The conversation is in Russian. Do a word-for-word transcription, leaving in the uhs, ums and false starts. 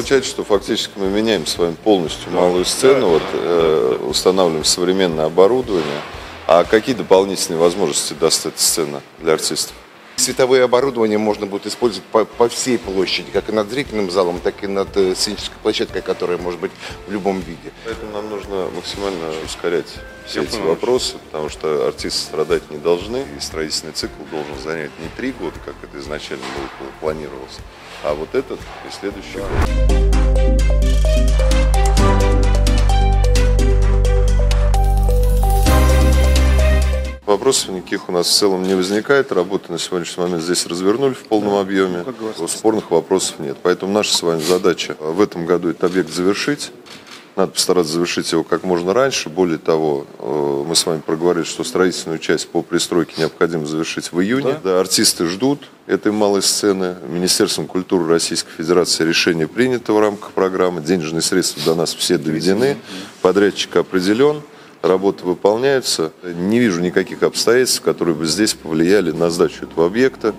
получается, что фактически мы меняем с вами полностью малую сцену, вот, э, устанавливаем современное оборудование. А какие дополнительные возможности даст эта сцена для артистов? Световое оборудование можно будет использовать по, по всей площади, как и над зрительным залом, так и над э, сценической площадкой, которая может быть в любом виде. Поэтому нам нужно максимально ускорять все Я эти понимаю. вопросы, потому что артисты страдать не должны, и строительный цикл должен занять не три года, как это изначально было, планировалось, а вот этот и следующий год. Вопросов никаких у нас в целом не возникает. Работы на сегодняшний момент здесь развернули в полном объеме. Спорных вопросов нет. Поэтому наша с вами задача в этом году этот объект завершить. Надо постараться завершить его как можно раньше. Более того, мы с вами проговорили, что строительную часть по пристройке необходимо завершить в июне. Да? Да, артисты ждут этой малой сцены. Министерством культуры Российской Федерации решение принято в рамках программы. Денежные средства до нас все доведены. Подрядчик определен. Работы выполняются. Не вижу никаких обстоятельств, которые бы здесь повлияли на сдачу этого объекта.